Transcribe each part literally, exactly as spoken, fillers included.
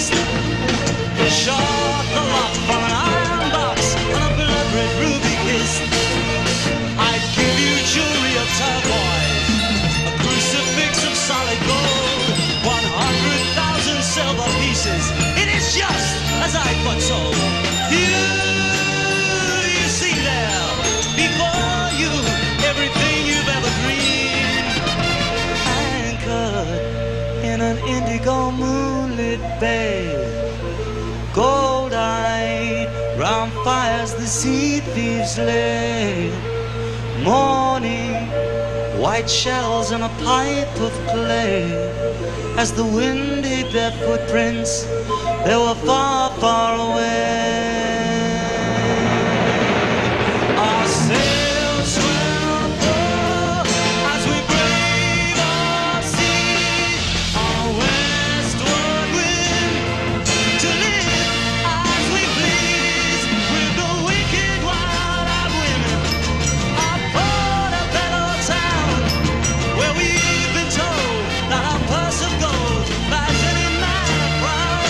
fist. Shot the lock from an iron box and a blood red ruby kiss. I'd give you jewelry of turquoise, a crucifix of solid gold, one hundred thousand silver pieces. It is just as I foretold. You, you see there before you everything you've ever dreamed. Anchored in an indigo moonlit bay, gold-eyed round fires the sea thieves lay. Morning, white shells and a pipe of clay. As the wind hid their footprints, they were far, far away. Our sails swell full as we brave our seas. Our westward wind to live as we please with the wicked wild-eyed women of Portobello town, where we've been told that our purse of gold buys any man a crown.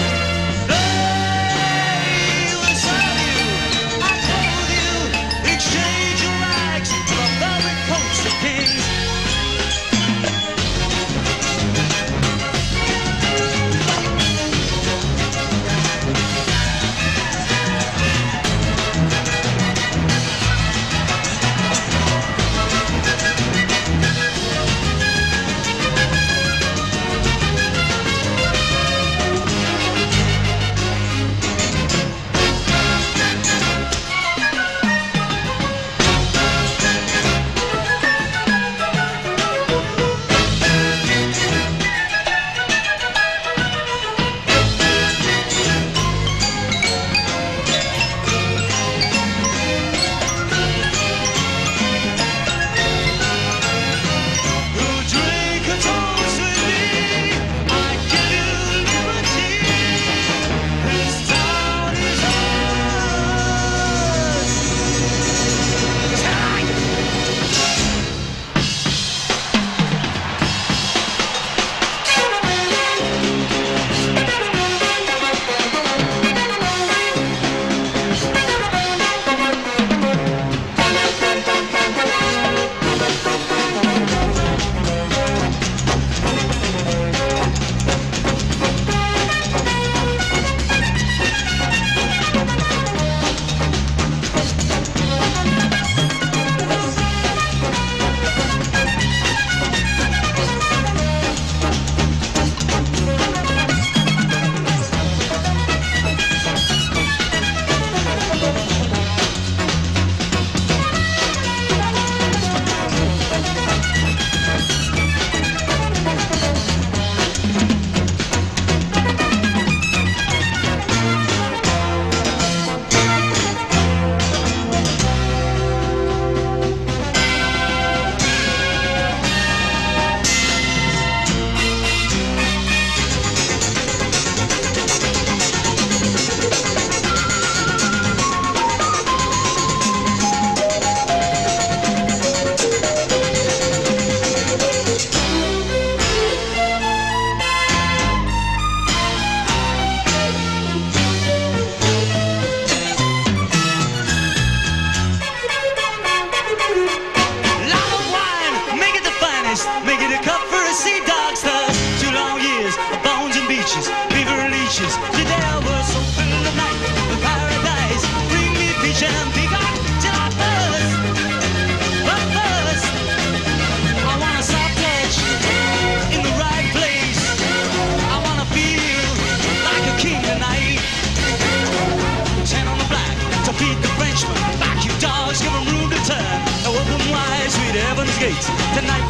They will serve you and clothe you, exchange your rags for the velvet coats of kings. Make it a cup for a sea dog's thirst. Two long years of bones and beaches, fever and leeches. Today I was open the night with paradise. Bring me fish and peacock till I burst. But first, I want a soft touch in the right place. I want to feel like a king tonight. Ten on the black to feed the Frenchman. Back you dogs, give them room to turn. Open wide, sweet heaven's gates. Tonight